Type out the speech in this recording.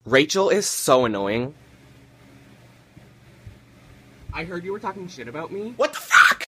Rachel is so annoying. I heard you were talking shit about me. What the